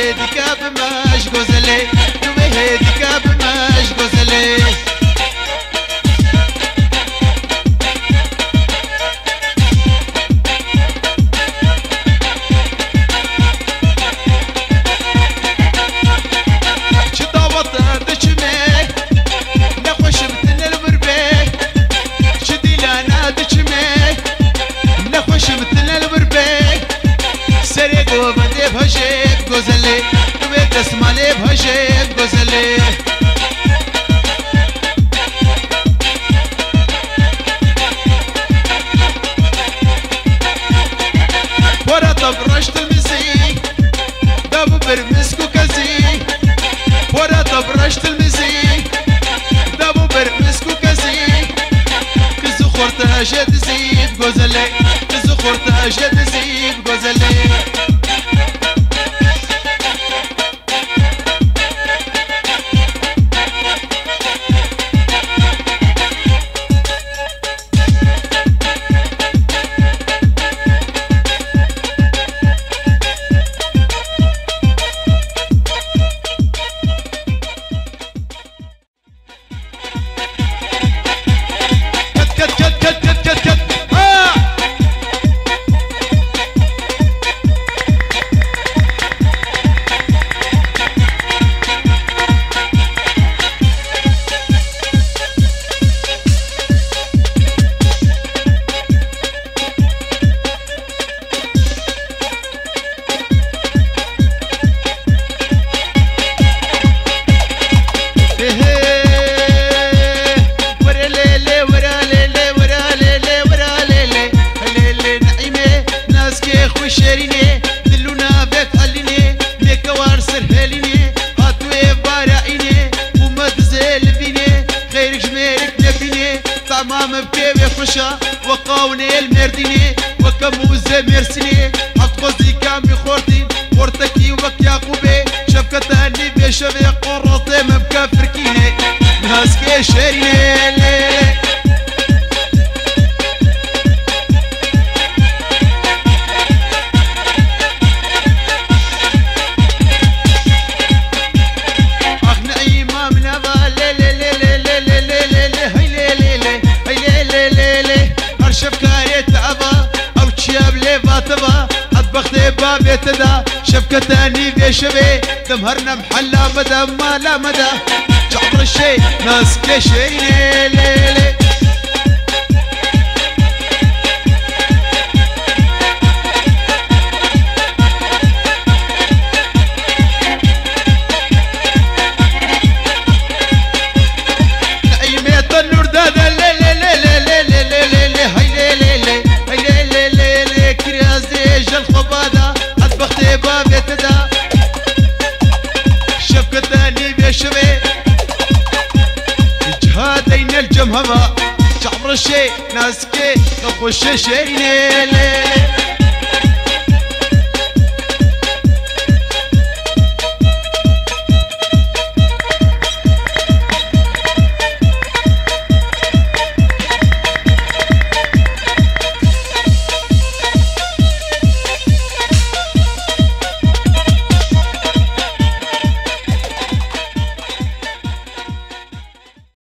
هديك بماش غزلي هديك بماش غزلي بهجيب غزلي وبيت اسمالي بهجيب غزلي ورا طبرشت المزيك دابو برمسكو كزي ورا طبرشت المزيك دابو برمسكو كزي كزو خورتها جد زيب غزلي كزو خورتها جد زيب غزلي شيريني دلونا بك عليني ليك وارسر هاليني هاتوي بارعيني وما تزال فيني خيرك جمالك نبيني طعمام بكيبي خشا وقاوني المرديني وكموزة ميرسيني حط قصدي كامي خورتي خورتكي وك يعقوبي شفكة هني بيشفي قرطي مبكا فركيني ناسكي شيريني بابي تدا شبكة تاني بيشبي دمهرنا محلا مدى ما لا مدى جعبر الشي ناس كشيني ليلي نعيمة النور دادا ليلي ليلي ليلي ليلي هاي ليلي ليلي هاي ليلي ليلي كريازي جل خبادة أطبختي بابي تدا شبكة تاني بيشبي جهادين الجمهمة شعبر الشي ناسكي نخش شيني ليلي